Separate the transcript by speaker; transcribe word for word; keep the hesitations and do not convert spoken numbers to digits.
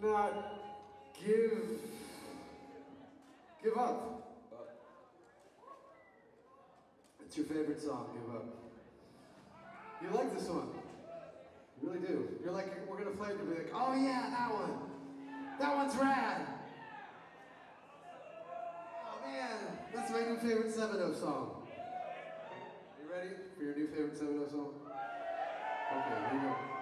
Speaker 1: not give, give up. It's your favorite song, Give Up. You like this one. You really do. You're like, we're gonna play it and be like, oh yeah, that one. That one's rad. Oh man, that's my new favorite seven oh song. You ready for your new favorite seven oh song? Okay, here we go.